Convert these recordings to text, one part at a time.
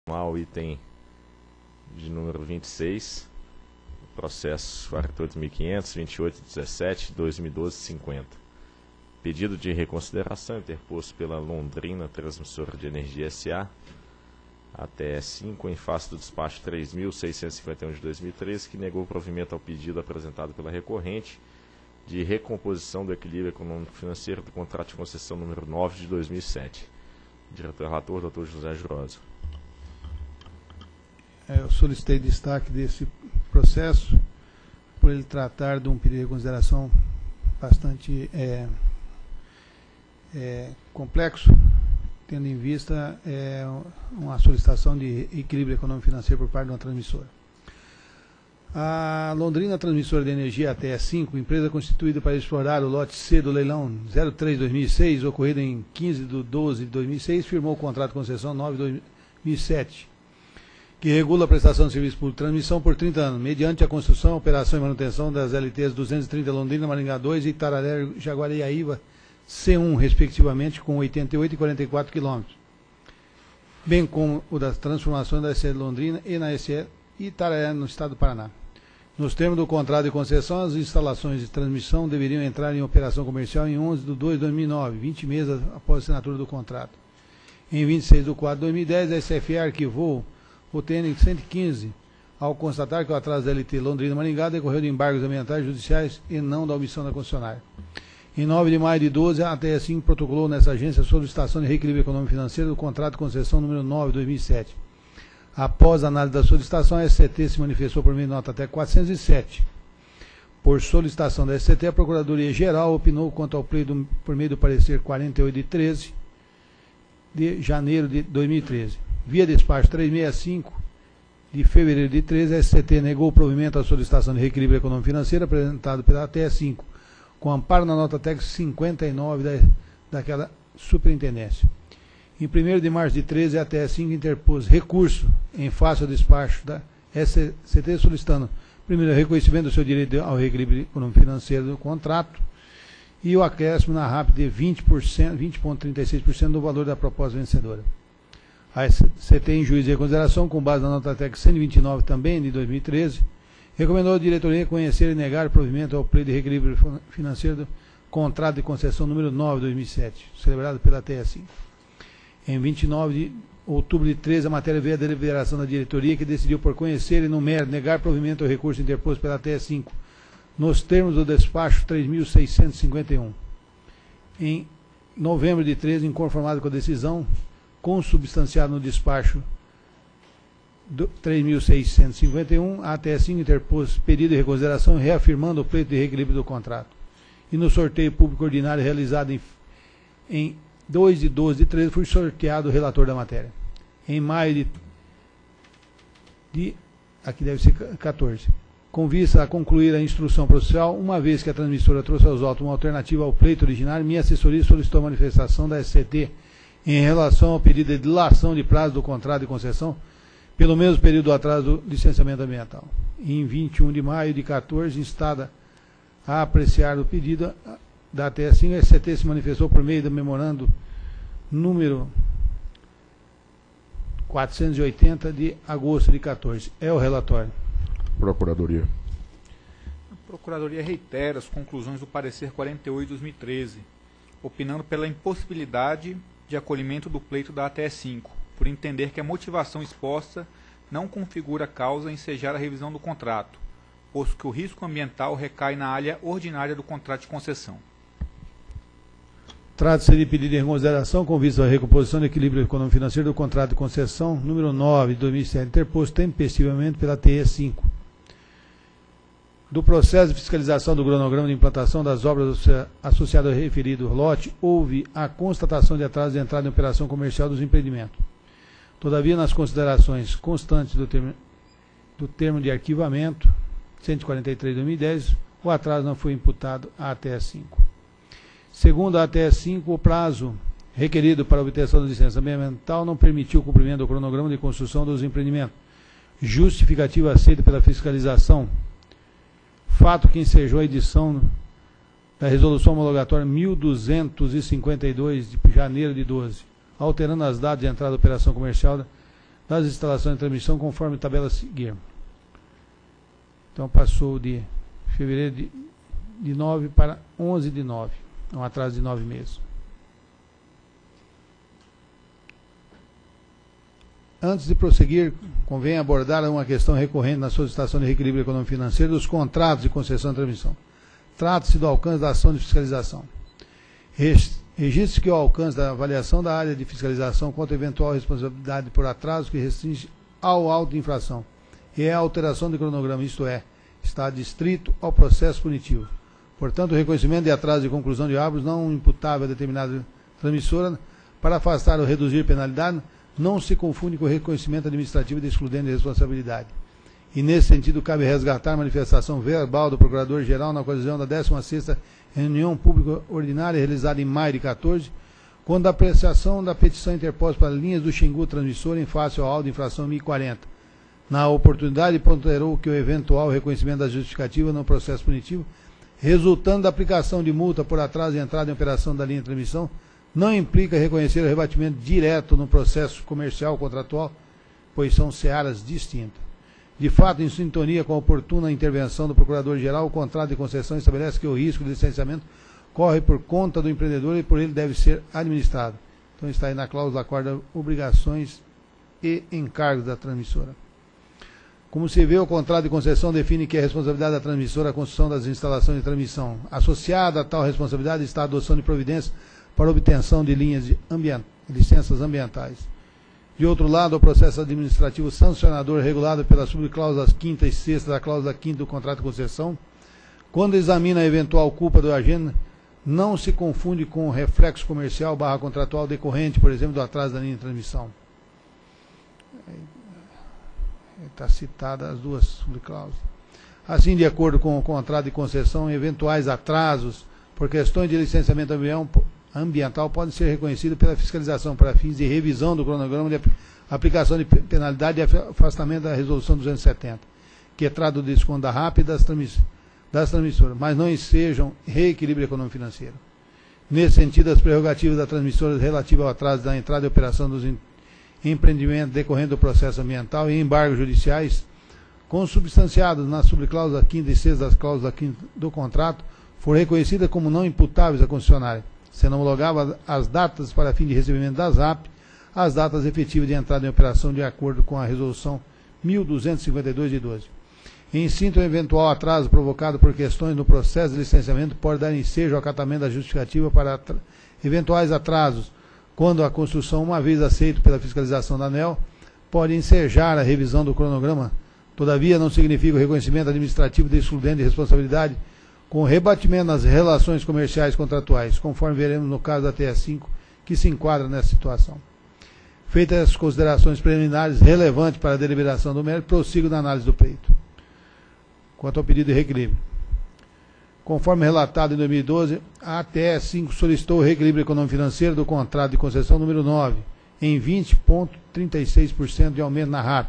ao item de número 26, processo 48.500, 2817, 2012-50. Pedido de reconsideração interposto pela Londrina Transmissora de Energia S.A. ATE5, em face do despacho 3.651 de 2013, que negou o provimento ao pedido apresentado pela recorrente de recomposição do equilíbrio econômico-financeiro do contrato de concessão número 9 de 2007. Diretor-relator, Dr. José Jurosa. Eu solicitei destaque desse processo por ele tratar de um pedido de reconsideração bastante complexo, tendo em vista uma solicitação de equilíbrio econômico-financeiro por parte de uma transmissora. A Londrina Transmissora de Energia ATE5, empresa constituída para explorar o lote C do leilão 03-2006, ocorrido em 15/12/2006, firmou o contrato de concessão 9/2007, que regula a prestação de serviço público de transmissão por 30 anos, mediante a construção, operação e manutenção das LTs 230 Londrina, Maringá 2 e Itararé, Jaguariaíva C1, respectivamente, com 88 e 44 km, bem como o das transformações da SE Londrina e na SE Itararé, no estado do Paraná. Nos termos do contrato de concessão, as instalações de transmissão deveriam entrar em operação comercial em 11/2/2009, 20 meses após a assinatura do contrato. Em 26/4/2010, a SFE arquivou o TN 115, ao constatar que o atraso da LT Londrina-Maringá decorreu de embargos ambientais judiciais e não da omissão da concessionária. Em 9 de maio de 12, a ATE5 protocolou nessa agência a solicitação de reequilíbrio econômico-financeiro do contrato de concessão número 9/2007. Após a análise da solicitação, a SCT se manifestou por meio de nota até 407. Por solicitação da SCT, a Procuradoria-Geral opinou quanto ao pleito por meio do parecer 48 de 13 de janeiro de 2013. Via despacho 365 de fevereiro de 13, a SCT negou o provimento à solicitação de reequilíbrio econômico-financeiro apresentado pela ATE5, com amparo na nota técnica 59 daquela superintendência. Em 1º de março de 13, a ATE5 interpôs recurso em face ao despacho da SCT solicitando, primeiro, o reconhecimento do seu direito ao reequilíbrio econômico-financeiro do contrato e o acréscimo na RAP de 20,36% do valor da proposta vencedora. A SCT, em juízo de reconsideração, com base na nota técnica 129 também de 2013, recomendou à diretoria reconhecer e negar o provimento ao pleito de reequilíbrio financeiro do contrato de concessão número 9/2007, celebrado pela ATE5. Em 29 de outubro de 13, a matéria veio à deliberação da diretoria, que decidiu por conhecer e no mérito negar provimento ao recurso interposto pela ATE5, nos termos do despacho 3.651. Em novembro de 13, inconformado com a decisão, consubstanciado no despacho 3.651, a ATE5 interpôs pedido de reconsideração, reafirmando o pleito de reequilíbrio do contrato. E no sorteio público ordinário realizado em 2/12/13, foi sorteado o relator da matéria. Em maio aqui deve ser 14, com vista a concluir a instrução processual, uma vez que a transmissora trouxe aos autos uma alternativa ao pleito originário, minha assessoria solicitou a manifestação da SCT em relação ao pedido de dilação de prazo do contrato de concessão, pelo mesmo período do atraso do licenciamento ambiental. Em 21 de maio de 14, instada a apreciar o pedido da ATE5, a SCT se manifestou por meio do memorando número 480 de agosto de 14. É o relatório. Procuradoria. A Procuradoria reitera as conclusões do parecer 48/2013, opinando pela impossibilidade de acolhimento do pleito da ATE5, por entender que a motivação exposta não configura causa a ensejar a revisão do contrato, posto que o risco ambiental recai na área ordinária do contrato de concessão. Trata-se de pedido de reconsideração com vista à recomposição do equilíbrio econômico-financeiro do contrato de concessão número 9 de 2007, interposto tempestivamente pela ATE5. Do processo de fiscalização do cronograma de implantação das obras associadas ao referido lote, houve a constatação de atraso de entrada em operação comercial dos empreendimentos. Todavia, nas considerações constantes do termo de arquivamento 143/2010, o atraso não foi imputado à ATE5. Segundo a ATE5, o prazo requerido para a obtenção da licença ambiental não permitiu o cumprimento do cronograma de construção dos empreendimentos, justificativa aceita pela fiscalização, fato que ensejou a edição da Resolução Homologatória 1252 de janeiro de 12, alterando as datas de entrada da operação comercial das instalações de transmissão conforme tabela a seguir. Então passou de fevereiro de 9 para 11 de 9, um atraso de 9 meses. Antes de prosseguir, convém abordar uma questão recorrente na solicitação de reequilíbrio econômico-financeiro dos contratos de concessão de transmissão. Trata-se do alcance da ação de fiscalização. Registre que o alcance da avaliação da área de fiscalização quanto a eventual responsabilidade por atraso que restringe ao auto de infração e a alteração de cronograma, isto é, está adstrito ao processo punitivo. Portanto, o reconhecimento de atraso de conclusão de obras não imputável a determinada transmissora para afastar ou reduzir penalidade não se confunde com o reconhecimento administrativo de excludente de responsabilidade. E, nesse sentido, cabe resgatar a manifestação verbal do Procurador-Geral na ocasião da 16ª reunião pública ordinária realizada em maio de 14, quando a apreciação da petição interposta para linhas do Xingu Transmissora em face ao auto de infração 1040. Na oportunidade, ponderou que o eventual reconhecimento da justificativa no processo punitivo, resultando da aplicação de multa por atraso de entrada em operação da linha de transmissão, não implica reconhecer o rebatimento direto no processo comercial contratual, pois são searas distintas. De fato, em sintonia com a oportuna intervenção do Procurador-Geral, o contrato de concessão estabelece que o risco de licenciamento corre por conta do empreendedor e por ele deve ser administrado. Então está aí na cláusula 4, obrigações e encargos da transmissora. Como se vê, o contrato de concessão define que é a responsabilidade da transmissora a construção das instalações de transmissão. Associada a tal responsabilidade está a adoção de providências para obtenção de licenças ambientais. De outro lado, o processo administrativo sancionador regulado pelas subcláusulas 5ª e 6ª da cláusula 5ª do contrato de concessão, quando examina a eventual culpa do agente, não se confunde com o reflexo comercial / contratual decorrente, por exemplo, do atraso da linha de transmissão. Está citada as duas subcláusulas. Assim, de acordo com o contrato de concessão, eventuais atrasos por questões de licenciamento ambiental podem ser reconhecidos pela fiscalização para fins de revisão do cronograma de aplicação de penalidade e afastamento da resolução 270, que trata do desconto da RAP e das transmissoras, mas não ensejam reequilíbrio econômico-financeiro. Nesse sentido, as prerrogativas das transmissoras relativas ao atraso da entrada e operação dos empreendimentos decorrentes do processo ambiental e embargos judiciais, consubstanciados na subcláusula 5ª e 6ª das cláusulas 5ª do contrato, foram reconhecidas como não imputáveis à concessionária, sendo homologadas as datas para fim de recebimento das RAP, as datas efetivas de entrada em operação de acordo com a resolução 1252 de 12. Em síntese, o eventual atraso provocado por questões no processo de licenciamento pode dar ensejo ao acatamento da justificativa para eventuais atrasos, quando a construção, uma vez aceita pela fiscalização da ANEEL, pode ensejar a revisão do cronograma. Todavia, não significa o reconhecimento administrativo de excludente de responsabilidade com rebatimento nas relações comerciais contratuais, conforme veremos no caso da TE5, que se enquadra nessa situação. Feitas as considerações preliminares relevantes para a deliberação do mérito, prossigo na análise do pleito. Quanto ao pedido de reequilíbrio. Conforme relatado em 2012, a TE5 solicitou o reequilíbrio econômico-financeiro do contrato de concessão número 9, em 20,36% de aumento na RAP,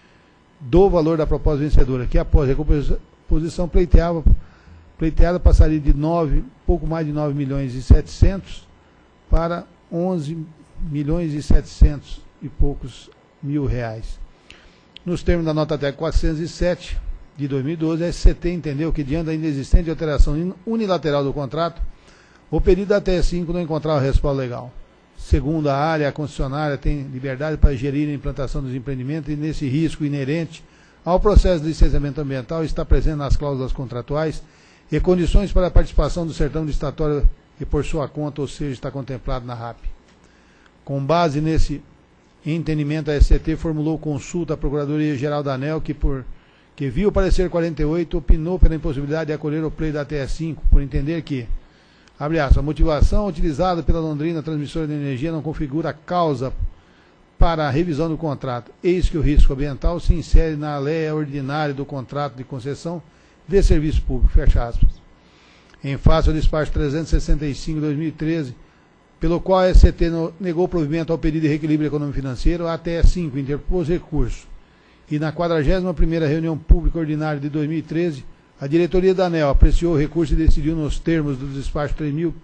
do valor da proposta vencedora, que após recomposição pleiteada passaria de pouco mais de 9 milhões e 700 para 11 milhões e 700 e poucos mil reais. Nos termos da nota TEC 407 de 2012, a SCT entendeu que, diante da inexistente alteração unilateral do contrato, o pedido da TE5 não encontrava respaldo legal. Segundo a área, a concessionária tem liberdade para gerir a implantação dos empreendimentos e, nesse risco inerente ao processo de licenciamento ambiental, está presente nas cláusulas contratuais e condições para a participação do certame licitatório e por sua conta, ou seja, está contemplado na RAP. Com base nesse entendimento, a SCT formulou consulta à Procuradoria-Geral da ANEEL, que viu o parecer 48, opinou pela impossibilidade de acolher o pleito da TE5, por entender que, abre aspas, a motivação utilizada pela Londrina Transmissora de Energia não configura causa para a revisão do contrato, eis que o risco ambiental se insere na lei ordinária do contrato de concessão de serviço público, fecha aspas. Em face ao despacho 365/2013, pelo qual a SCT negou provimento ao pedido de reequilíbrio econômico-financeiro, a TE5 interpôs recurso. E na 41ª reunião pública ordinária de 2013, a diretoria da ANEEL apreciou o recurso e decidiu nos termos do despacho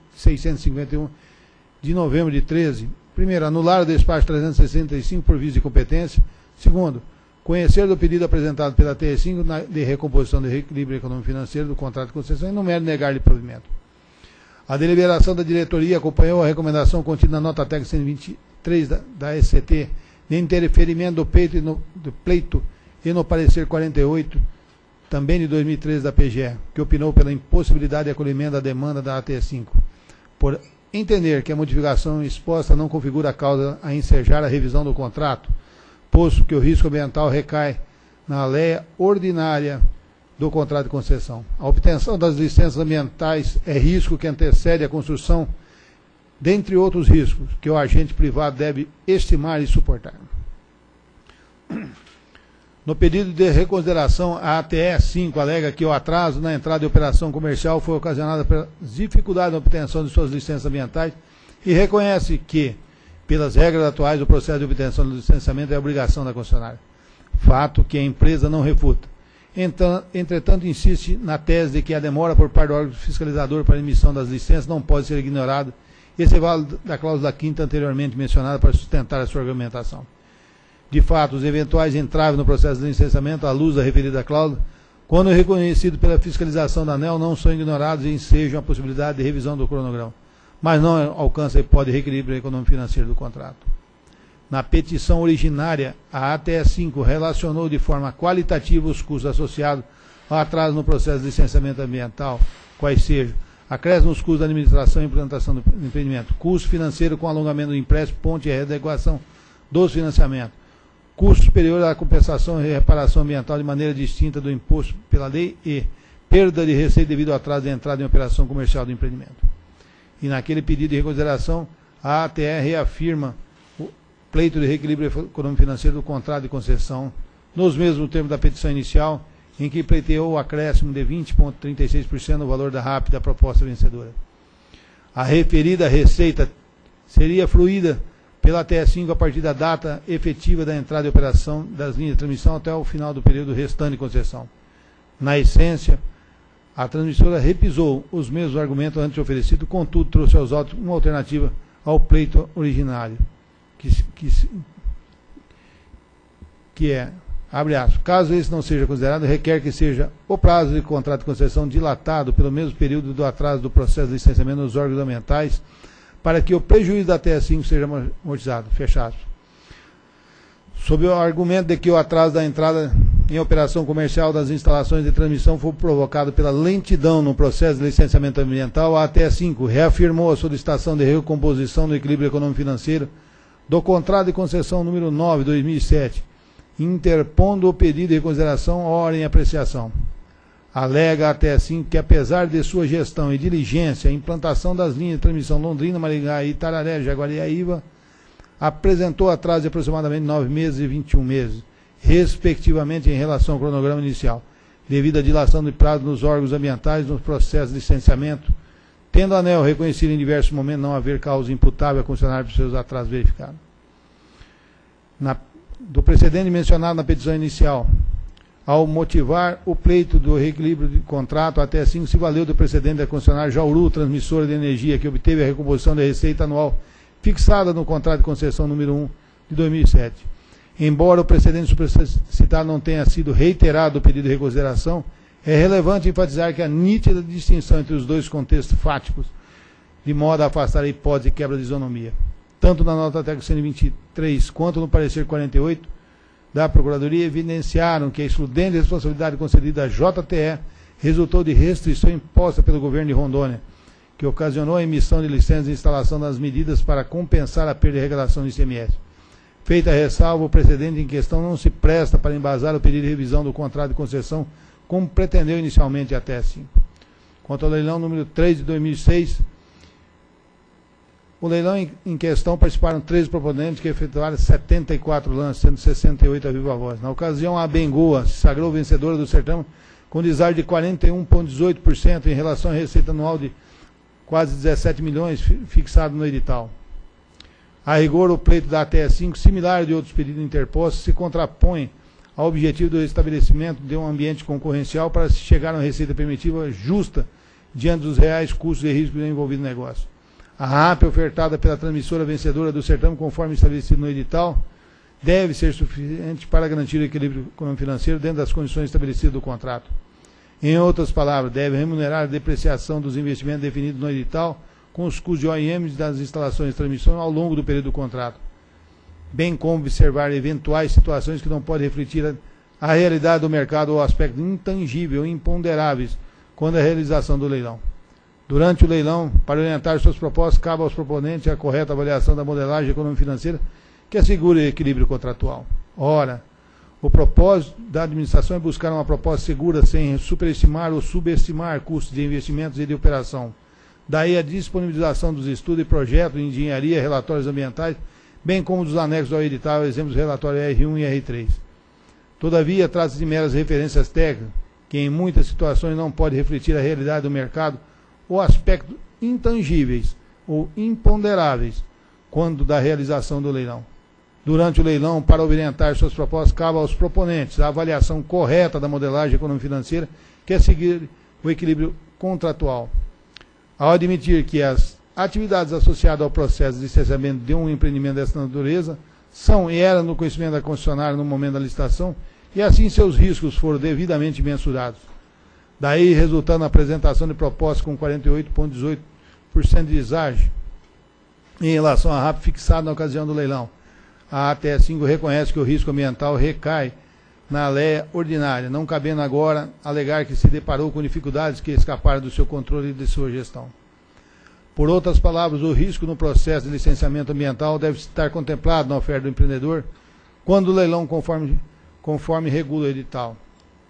3.651 de novembro de 13, primeiro, anular o despacho 365 por vício de competência, Segundo, conhecer do pedido apresentado pela TE5 de recomposição do reequilíbrio econômico-financeiro do contrato de concessão e no mérito negar-lhe provimento. A deliberação da diretoria acompanhou a recomendação contida na nota técnica 123 da SCT de interferimento do pleito e no parecer 48, também de 2013 da PGE, que opinou pela impossibilidade de acolhimento da demanda da ATE5, por entender que a modificação exposta não configura a causa a ensejar a revisão do contrato, posto que o risco ambiental recai na lei ordinária do contrato de concessão. A obtenção das licenças ambientais é risco que antecede a construção, dentre outros riscos, que o agente privado deve estimar e suportar. No pedido de reconsideração, a ATE5 alega que o atraso na entrada de operação comercial foi ocasionado pelas dificuldades na obtenção de suas licenças ambientais e reconhece que, pelas regras atuais, o processo de obtenção do licenciamento é obrigação da concessionária, fato que a empresa não refuta. Entretanto, insiste na tese de que a demora por parte do órgão fiscalizador para a emissão das licenças não pode ser ignorada. Esse é válido da cláusula 5ª anteriormente mencionada para sustentar a sua argumentação. De fato, os eventuais entraves no processo de licenciamento, à luz da referida cláusula, quando reconhecido pela fiscalização da ANEEL, não são ignorados e ensejam a possibilidade de revisão do cronograma, mas não alcança a hipótese de reequilíbrio econômico-financeiro do contrato. Na petição originária, a ATE5 relacionou de forma qualitativa os custos associados ao atraso no processo de licenciamento ambiental, quais sejam acréscimo nos custos da administração e implantação do empreendimento, custo financeiro com alongamento do empréstimo, ponte e readequação dos financiamentos, custo superior à compensação e reparação ambiental de maneira distinta do imposto pela lei e perda de receita devido ao atraso de entrada em operação comercial do empreendimento. E naquele pedido de reconsideração, a ATE reafirma o pleito de reequilíbrio econômico-financeiro do contrato de concessão, nos mesmos termos da petição inicial, em que pleiteou o acréscimo de 20,36% no valor da RAP da proposta vencedora. A referida receita seria fruída pela TE5 a partir da data efetiva da entrada em operação das linhas de transmissão até o final do período restante de concessão. Na essência, a transmissora repisou os mesmos argumentos antes oferecidos, contudo trouxe aos autos uma alternativa ao pleito originário, que é, abre aspas, caso esse não seja considerado, requer que seja o prazo de contrato de concessão dilatado pelo mesmo período do atraso do processo de licenciamento nos órgãos ambientais, para que o prejuízo da TE5 seja amortizado, fecha aspas. Sob o argumento de que o atraso da entrada em operação comercial das instalações de transmissão foi provocado pela lentidão no processo de licenciamento ambiental, a TE5 reafirmou a solicitação de recomposição do equilíbrio econômico-financeiro do contrato de concessão número 9, 2007, interpondo o pedido de reconsideração hora em apreciação. Alega a TE5 que, apesar de sua gestão e diligência, a implantação das linhas de transmissão Londrina, Maringá, Itararé, Jaguariaíva apresentou atraso de aproximadamente 9 meses e 21 meses, respectivamente em relação ao cronograma inicial, devido à dilação de prazo nos órgãos ambientais nos processos de licenciamento, tendo a ANEEL reconhecido em diversos momentos não haver causa imputável a concessionária por seus atrasos verificados. Do precedente mencionado na petição inicial, ao motivar o pleito do reequilíbrio de contrato, a TE5 se valeu do precedente da concessionária Jauru, transmissora de energia, que obteve a recomposição da receita anual fixada no contrato de concessão número 1 de 2007. Embora o precedente supracitado não tenha sido reiterado o pedido de reconsideração, é relevante enfatizar que a nítida distinção entre os dois contextos fáticos, de modo a afastar a hipótese de quebra de isonomia. Tanto na nota técnica 123 quanto no parecer 48, da Procuradoria evidenciaram que a excludente responsabilidade concedida à JTE resultou de restrição imposta pelo governo de Rondônia, que ocasionou a emissão de licenças de instalação das medidas para compensar a perda de arrecadação do ICMS. Feita a ressalva, o precedente em questão não se presta para embasar o pedido de revisão do contrato de concessão, como pretendeu inicialmente a TE5. Quanto ao leilão número 3 de 2006, o leilão em questão participaram 13 proponentes que efetuaram 74 lances, sendo 68 a viva voz. Na ocasião, a Bengoa se sagrou vencedora do certame com deságio de 41,18% em relação à receita anual de quase 17 milhões fixado no edital. A rigor, o pleito da TE5, similar de outros pedidos interpostos, se contrapõe ao objetivo do estabelecimento de um ambiente concorrencial para se chegar a uma receita primitiva justa diante dos reais custos e riscos envolvidos no negócio. A RAP ofertada pela transmissora vencedora do certame, conforme estabelecido no edital, deve ser suficiente para garantir o equilíbrio econômico-financeiro dentro das condições estabelecidas do contrato. Em outras palavras, deve remunerar a depreciação dos investimentos definidos no edital com os custos de OIM das instalações de transmissão ao longo do período do contrato, bem como observar eventuais situações que não podem refletir a realidade do mercado ou aspectos intangíveis ou imponderáveis quando a realização do leilão. Durante o leilão, para orientar suas propostas, cabe aos proponentes a correta avaliação da modelagem econômico-financeira que assegure o equilíbrio contratual. Ora, o propósito da administração é buscar uma proposta segura sem superestimar ou subestimar custos de investimentos e de operação. Daí a disponibilização dos estudos e projetos de engenharia, relatórios ambientais, bem como dos anexos ao edital, exemplos do relatório R1 e R3. Todavia, trata-se de meras referências técnicas, que em muitas situações não pode refletir a realidade do mercado ou aspectos intangíveis ou imponderáveis quando da realização do leilão. Durante o leilão, para orientar suas propostas, cabe aos proponentes a avaliação correta da modelagem econômico-financeira, que é seguir o equilíbrio contratual. Ao admitir que as atividades associadas ao processo de licenciamento de um empreendimento dessa natureza são e eram no conhecimento da concessionária no momento da licitação, e assim seus riscos foram devidamente mensurados. Daí resultando a apresentação de propostas com 48,18% de deságio em relação à RAP fixada na ocasião do leilão. A ATE5 reconhece que o risco ambiental recai na lei ordinária, não cabendo agora alegar que se deparou com dificuldades que escaparam do seu controle e de sua gestão. Por outras palavras, o risco no processo de licenciamento ambiental deve estar contemplado na oferta do empreendedor quando o leilão conforme regula o edital.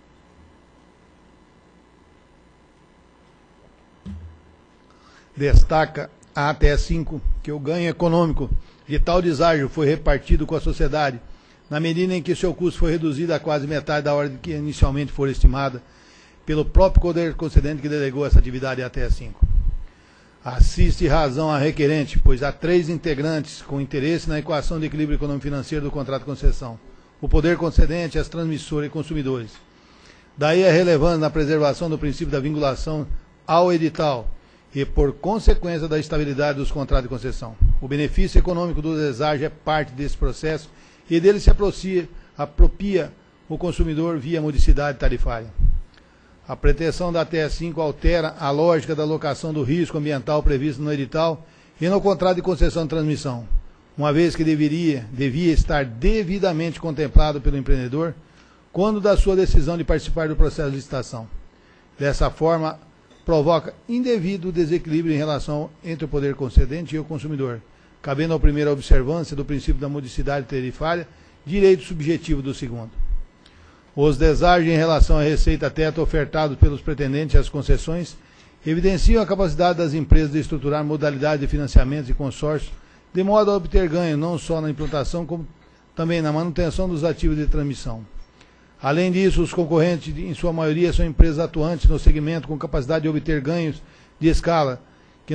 Destaca a ATE5 que o ganho econômico de tal deságio foi repartido com a sociedade, na medida em que seu custo foi reduzido a quase metade da ordem que inicialmente foi estimada pelo próprio poder concedente que delegou essa atividade à ATE5. Assiste razão a requerente, pois há 3 integrantes com interesse na equação de equilíbrio econômico-financeiro do contrato de concessão: o poder concedente, as transmissoras e consumidores. Daí a relevância na preservação do princípio da vinculação ao edital e, por consequência, da estabilidade dos contratos de concessão. O benefício econômico do deságio é parte desse processo e dele se apropria o consumidor via modicidade tarifária. A pretensão da ATE5 altera a lógica da alocação do risco ambiental previsto no edital e no contrato de concessão de transmissão, uma vez que devia estar devidamente contemplado pelo empreendedor quando da sua decisão de participar do processo de licitação. Dessa forma, provoca indevido desequilíbrio em relação entre o poder concedente e o consumidor, cabendo ao primeiro a observância do princípio da modicidade tarifária, direito subjetivo do segundo. Os deságios em relação à receita teto ofertados pelos pretendentes às concessões evidenciam a capacidade das empresas de estruturar modalidades de financiamento e consórcio de modo a obter ganho não só na implantação, como também na manutenção dos ativos de transmissão. Além disso, os concorrentes, em sua maioria, são empresas atuantes no segmento com capacidade de obter ganhos de escala que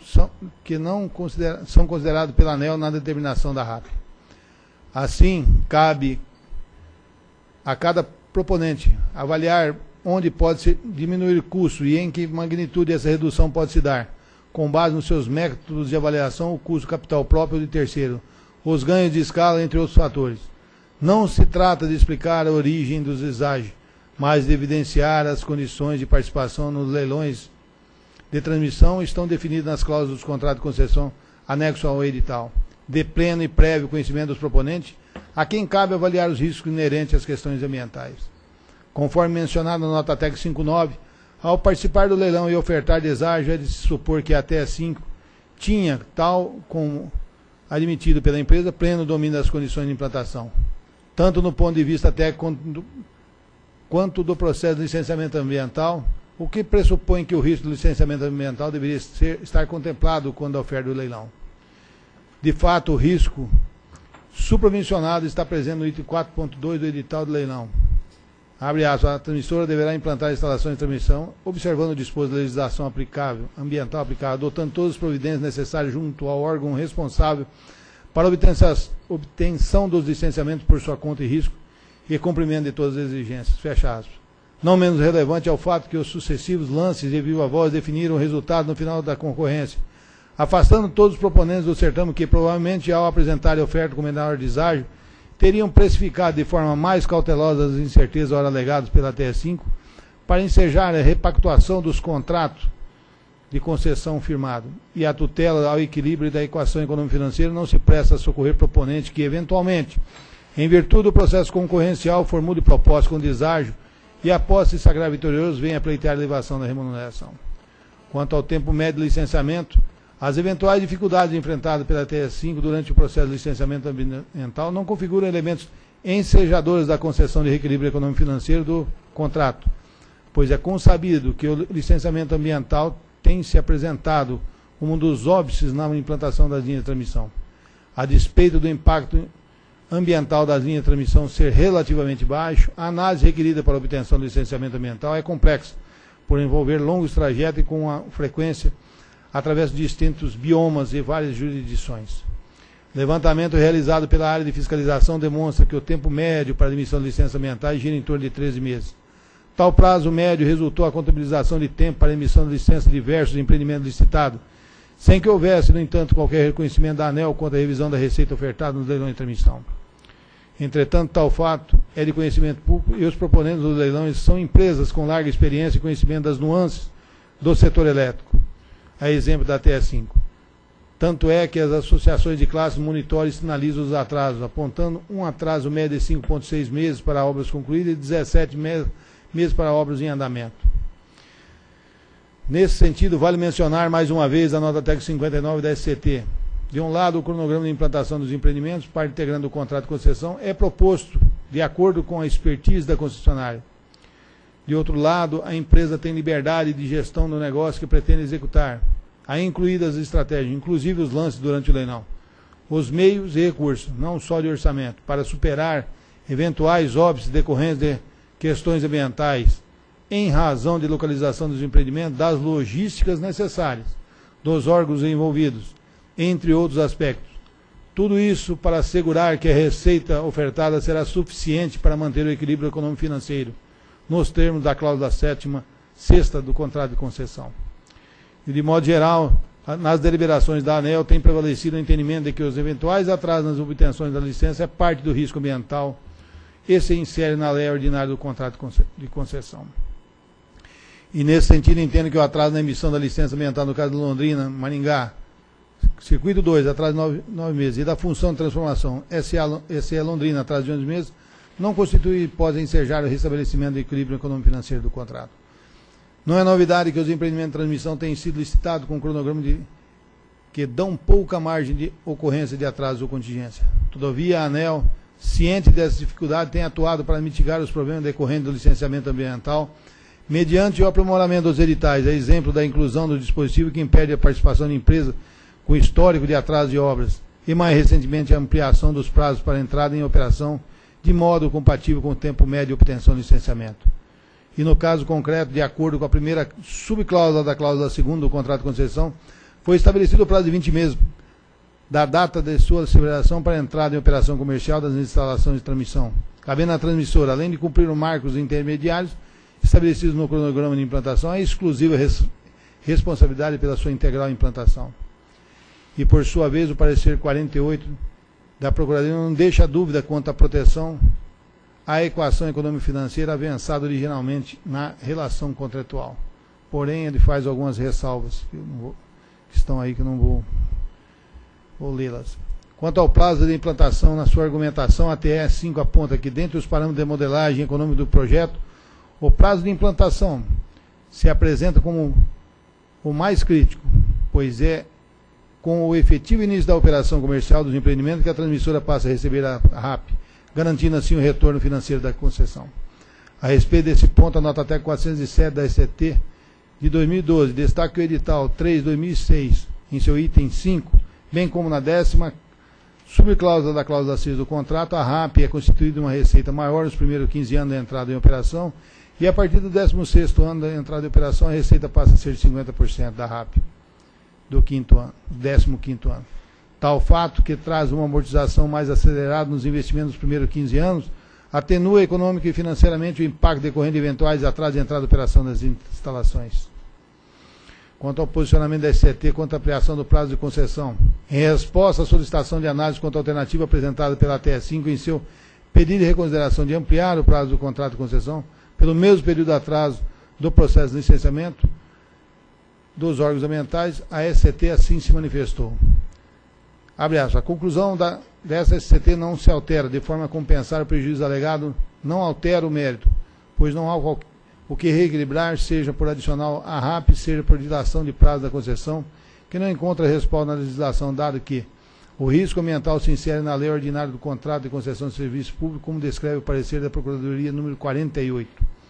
são considerados pela ANEEL na determinação da RAP. Assim, cabe a cada proponente avaliar onde pode diminuir o custo e em que magnitude essa redução pode se dar, com base nos seus métodos de avaliação, o custo capital próprio de terceiro, os ganhos de escala, entre outros fatores. Não se trata de explicar a origem dos deságios, mas de evidenciar as condições de participação nos leilões de transmissão estão definidas nas cláusulas dos contratos de concessão anexo ao edital, de pleno e prévio conhecimento dos proponentes, a quem cabe avaliar os riscos inerentes às questões ambientais. Conforme mencionado na nota TEC 59, ao participar do leilão e ofertar deságio, é de se supor que a ATE5 tinha, tal como admitido pela empresa, pleno domínio das condições de implantação, tanto no ponto de vista técnico quanto do processo de licenciamento ambiental, o que pressupõe que o risco do licenciamento ambiental deveria estar contemplado quando a oferta do leilão. De fato, o risco supravencionado está presente no item 4.2 do edital do leilão. Abre aspas, a transmissora deverá implantar instalações de transmissão, observando o disposto da legislação ambiental aplicável, adotando todas as providências necessárias junto ao órgão responsável para a obtenção dos licenciamentos por sua conta e risco e cumprimento de todas as exigências. Fecha aspas. Não menos relevante é o fato que os sucessivos lances de viva voz definiram o resultado no final da concorrência, afastando todos os proponentes do certame que, provavelmente, ao apresentar a oferta com menor deságio, teriam precificado de forma mais cautelosa as incertezas ora alegadas pela TE5 para ensejar a repactuação dos contratos de concessão firmado e a tutela ao equilíbrio da equação econômico-financeira não se presta a socorrer proponente que, eventualmente, em virtude do processo concorrencial, formule proposta com deságio e, após se sagrar vitorioso, venha pleitear a elevação da remuneração. Quanto ao tempo médio de licenciamento, as eventuais dificuldades enfrentadas pela TE5 durante o processo de licenciamento ambiental não configuram elementos ensejadores da concessão de reequilíbrio econômico-financeiro do contrato, pois é consabido que o licenciamento ambiental tem se apresentado como um dos óbices na implantação das linhas de transmissão. A despeito do impacto ambiental das linhas de transmissão ser relativamente baixo, a análise requerida para a obtenção do licenciamento ambiental é complexa, por envolver longos trajetos e com a frequência através de distintos biomas e várias jurisdições. Levantamento realizado pela área de fiscalização demonstra que o tempo médio para a emissão de licenças ambientais gira em torno de 13 meses. Tal prazo médio resultou a contabilização de tempo para a emissão de licenças de diversos empreendimentos licitados, sem que houvesse, no entanto, qualquer reconhecimento da ANEEL quanto à revisão da receita ofertada nos leilões de transmissão. Entretanto, tal fato é de conhecimento público e os proponentes dos leilões são empresas com larga experiência e conhecimento das nuances do setor elétrico, a exemplo da TE5. Tanto é que as associações de classe monitoram e sinalizam os atrasos, apontando um atraso médio de 5,6 meses para obras concluídas e 17 meses para obras em andamento. Nesse sentido, vale mencionar mais uma vez a nota técnica 59 da SCT. De um lado, o cronograma de implantação dos empreendimentos, parte integrante do contrato de concessão, é proposto de acordo com a expertise da concessionária. De outro lado, a empresa tem liberdade de gestão do negócio que pretende executar, aí incluídas as estratégias, inclusive os lances durante o leilão, os meios e recursos, não só de orçamento, para superar eventuais óbices decorrentes de questões ambientais, em razão de localização dos empreendimentos, das logísticas necessárias, dos órgãos envolvidos, entre outros aspectos. Tudo isso para assegurar que a receita ofertada será suficiente para manter o equilíbrio econômico-financeiro, nos termos da cláusula 6ª do contrato de concessão. E, de modo geral, nas deliberações da ANEEL tem prevalecido o entendimento de que os eventuais atrasos nas obtenções da licença é parte do risco ambiental e se insere na lei ordinária do contrato de concessão. E, nesse sentido, entendo que o atraso na emissão da licença ambiental, no caso de Londrina, Maringá, Circuito 2, atraso de 9 meses, e da função de transformação, SE Londrina, atraso de 11 meses, não constitui hipótese de ensejar o restabelecimento do equilíbrio econômico-financeiro do contrato. Não é novidade que os empreendimentos de transmissão tenham sido licitados com um cronograma que dão pouca margem de ocorrência de atraso ou contingência. Todavia, a ANEEL, ciente dessa dificuldade, tem atuado para mitigar os problemas decorrentes do licenciamento ambiental, mediante o aprimoramento dos editais, a exemplo da inclusão do dispositivo que impede a participação de empresas com histórico de atraso de obras, e mais recentemente a ampliação dos prazos para entrada em operação, de modo compatível com o tempo médio de obtenção de licenciamento. E no caso concreto, de acordo com a primeira subcláusula da cláusula 2ª do contrato de concessão, foi estabelecido o prazo de 20 meses da data de sua celebração para a entrada em operação comercial das instalações de transmissão, cabendo à transmissora, além de cumprir os marcos intermediários estabelecidos no cronograma de implantação, a exclusiva responsabilidade pela sua integral implantação. E, por sua vez, o parecer 48 da Procuradoria não deixa dúvida quanto à proteção à equação econômico-financeira avançada originalmente na relação contratual. Porém, ele faz algumas ressalvas que estão aí que eu não vou lê-las. Quanto ao prazo de implantação, na sua argumentação, a TE5 aponta que, dentre os parâmetros de modelagem econômica do projeto, o prazo de implantação se apresenta como o mais crítico, pois é com o efetivo início da operação comercial dos empreendimentos que a transmissora passa a receber a RAP, garantindo assim o retorno financeiro da concessão. A respeito desse ponto, a nota técnica 407 da SCT de 2012 destaca que o edital 3/2006, em seu item 5, bem como na 10ª subcláusula da cláusula 6 do contrato, a RAP é constituída de uma receita maior nos primeiros 15 anos da entrada em operação, e a partir do 16º ano da entrada em operação, a receita passa a ser de 50% da RAP do 15º ano. Tal fato, que traz uma amortização mais acelerada nos investimentos dos primeiros 15 anos, atenua econômica e financeiramente o impacto decorrente de eventuais atrasos de entrada em operação das instalações. quanto ao posicionamento da SCT quanto à ampliação do prazo de concessão. Em resposta à solicitação de análise quanto à alternativa apresentada pela ATE5 em seu pedido de reconsideração de ampliar o prazo do contrato de concessão pelo mesmo período de atraso do processo de licenciamento dos órgãos ambientais, a SCT assim se manifestou. Abre aspas, a conclusão dessa SCT não se altera, de forma a compensar o prejuízo alegado, não altera o mérito, pois não há o que reequilibrar, seja por adicional à RAP, seja por dilação de prazo da concessão, que não encontra respaldo na legislação, dado que o risco ambiental se insere na lei ordinária do contrato de concessão de serviço público, como descreve o parecer da Procuradoria número 48,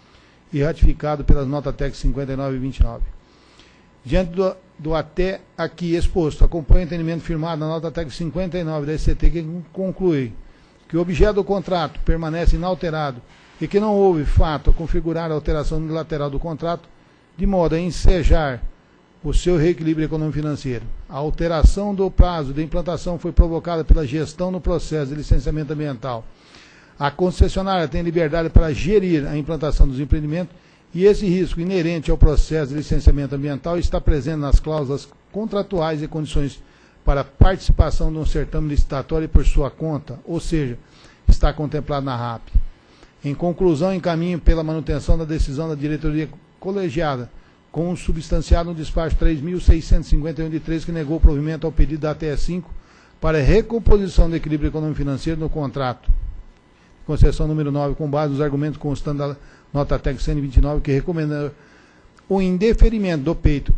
e ratificado pelas notas TEC 59 e 29. Diante do até aqui exposto, acompanha o entendimento firmado na nota TEC 59 da SCT, que conclui que o objeto do contrato permanece inalterado e que não houve fato a configurar a alteração unilateral do contrato, de modo a ensejar o seu reequilíbrio econômico-financeiro. A alteração do prazo de implantação foi provocada pela gestão no processo de licenciamento ambiental. A concessionária tem liberdade para gerir a implantação dos empreendimentos e esse risco inerente ao processo de licenciamento ambiental está presente nas cláusulas contratuais e condições para participação de um certame licitatório por sua conta, ou seja, está contemplado na RAP. Em conclusão, encaminho pela manutenção da decisão da diretoria colegiada, consubstanciado no despacho 3.651 de 13, que negou o provimento ao pedido da ATE5 para recomposição do equilíbrio econômico-financeiro no contrato. Concessão número 9, com base nos argumentos constantes da nota TEC 129, que recomenda o indeferimento do pleito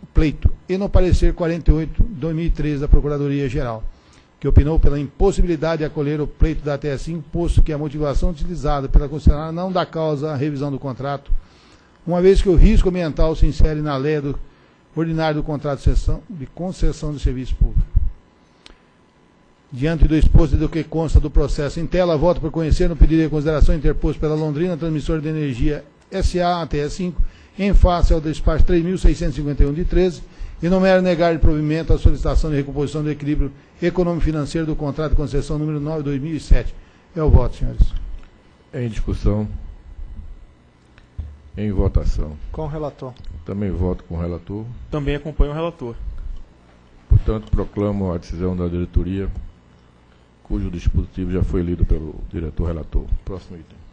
e no parecer 48/2013 da Procuradoria-Geral, que opinou pela impossibilidade de acolher o pleito da ATE5, posto que a motivação utilizada pela concessionária não dá causa à revisão do contrato, uma vez que o risco ambiental se insere na lei ordinária do contrato de concessão de serviço público. Diante do exposto e do que consta do processo em tela, voto por conhecer no pedido de consideração interposto pela Londrina Transmissora de Energia SA, ATE5, em face ao despacho 3.651 de 13, e não mero negar de provimento à solicitação de recomposição do equilíbrio econômico-financeiro do contrato de concessão número 9/2007. É o voto, senhores. Em discussão. Em votação. Com o relator. Também voto com o relator. Também acompanho o relator. Portanto, proclamo a decisão da diretoria, cujo dispositivo já foi lido pelo diretor relator. Próximo item.